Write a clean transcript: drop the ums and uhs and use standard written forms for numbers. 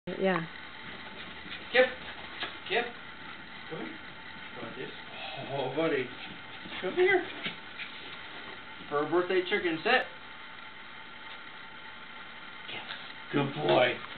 Yeah. Kip! Kip! Come here. Come on, this. Oh, buddy. Come here. For a birthday chicken, sit. Kip. Good boy.